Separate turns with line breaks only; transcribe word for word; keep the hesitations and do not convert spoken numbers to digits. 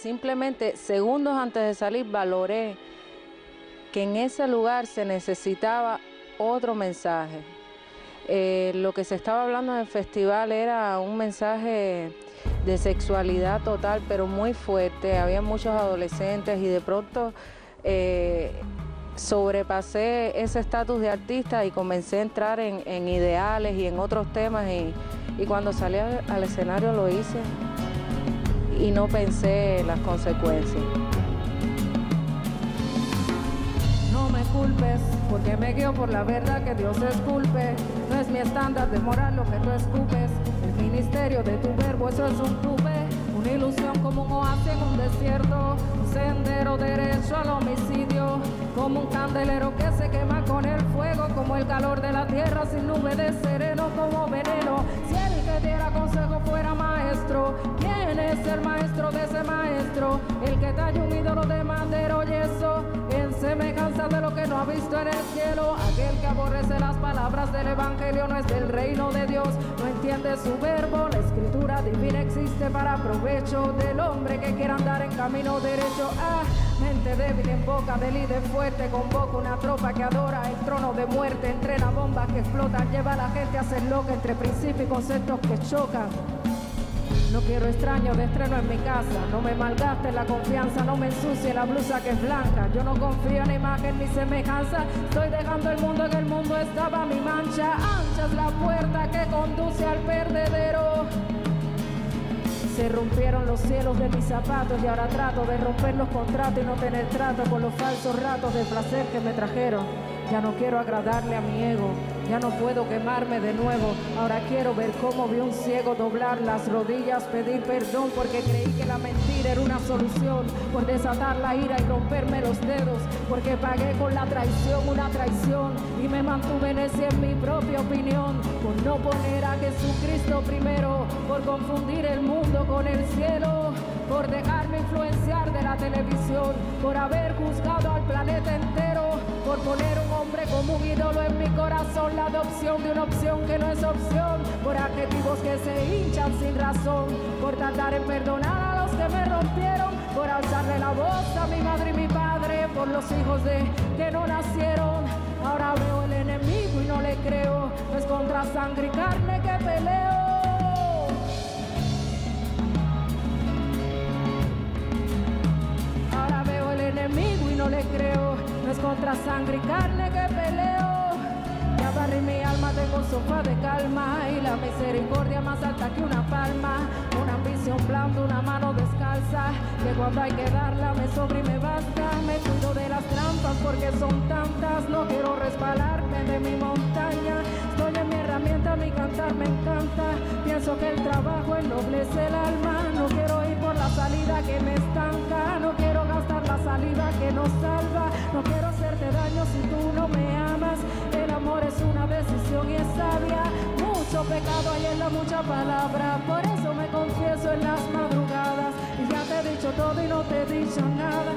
simplemente segundos antes de salir valoré que en ese lugar se necesitaba otro mensaje. Eh, lo que se estaba hablando en el festival era un mensaje de sexualidad total, pero muy fuerte. Había muchos adolescentes y de pronto eh, sobrepasé ese estatus de artista y comencé a entrar en, en ideales y en otros temas y, y cuando salí al, al escenario lo hice y no pensé en las consecuencias.
No me culpes, porque me guío por la verdad, que Dios esculpe. No es mi estándar de moral lo que tú escupes. El ministerio de tu verbo, eso es un tupe. Una ilusión como un oasis en un desierto. Un sendero derecho al homicidio. Como un candelero que se quema con el fuego. Como el calor de la tierra sin nube de sereno, como veneno. Si el que diera consejo fuera maestro, ¿quién es el maestro de ese maestro? El que talla un ídolo de madera o yeso, en semejanza de lo que no ha visto en el cielo. Aquel que aborrece las palabras del evangelio no es del reino de Dios, no entiende su verbo. La escritura divina existe para provecho del hombre que quiera andar en camino derecho. Ah, mente débil en boca de líder fuerte, convoca una tropa que adora el trono de muerte, entrena bombas que explotan, lleva a la gente a ser loca entre principios y conceptos que chocan. No quiero extraños de estreno en mi casa, no me malgaste la confianza, no me ensucie la blusa que es blanca. Yo no confío en imagen ni semejanza, estoy dejando el mundo, en el mundo estaba mi mancha. Ancha es la puerta que conduce al perdedero. Se rompieron los cielos de mis zapatos y ahora trato de romper los contratos y no tener trato con los falsos ratos de placer que me trajeron. Ya no quiero agradarle a mi ego, ya no puedo quemarme de nuevo. Ahora quiero ver cómo vi un ciego doblar las rodillas, pedir perdón porque creí que la mentira era una solución, por desatar la ira y romperme los dedos, porque pagué con la traición una traición y me mantuve necia en mi propia opinión, por no poner a Jesucristo primero, por confundir el mundo con el cielo, por dejarme influenciar de la televisión, por haber juzgado al planeta entero, por poner un hombre como un ídolo en mi corazón, la adopción de una opción que no es opción, por adjetivos que se hinchan sin razón, por tardar en perdonar a los que me rompieron, por alzarle la voz a mi madre y mi padre, por los hijos de que no nacieron. Ahora veo el enemigo y no le creo, no es contra sangre y carne que peleo. Ahora veo el enemigo y no le creo, no es contra sangre y carne que peleo. Ya barrí mi alma, tengo un sofá de calma y la misericordia más alta que una palma. Una ambición blanda, una mano descalza, que cuando hay que darla me sobra y me basta. Me cuido de las trampas porque son tantas, no quiero resbalarme de mi montaña. Estoy en mi herramienta, mi cantar me encanta. Pienso que el trabajo ennoblece el alma. No quiero ir por la salida que me estanca, no quiero gastar la saliva que nos salva. No quiero hacerte daño si tú no me amas. El amor es una decisión y es sabia. Mucho pecado hay en la mucha palabra, por eso me confieso en las madrugadas. Y ya te he dicho todo y no te he dicho nada.